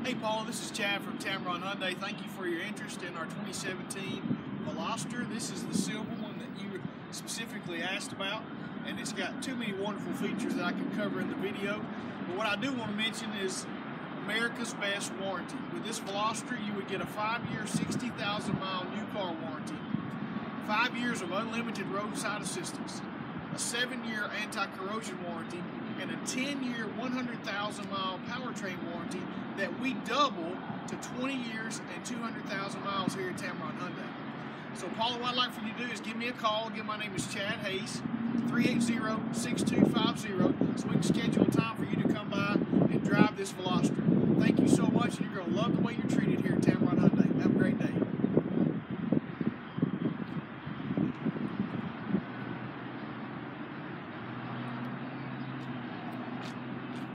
Hey Paul, this is Chad from Tameron Hyundai. Thank you for your interest in our 2017 Veloster. This is the silver one that you specifically asked about, and it's got too many wonderful features that I can cover in the video. But what I do want to mention is America's Best warranty. With this Veloster, you would get a 5-year, 60,000-mile new car warranty, 5 years of unlimited roadside assistance, a 7-year anti-corrosion warranty, and a 10-year, 100,000-mile powertrain warranty that we double to 20 years and 200,000 miles here at Tameron Hyundai. So Paula, what I'd like for you to do is give me a call. Again, my name is Chad Hayes, 380-6250, so we can schedule a time for you to come by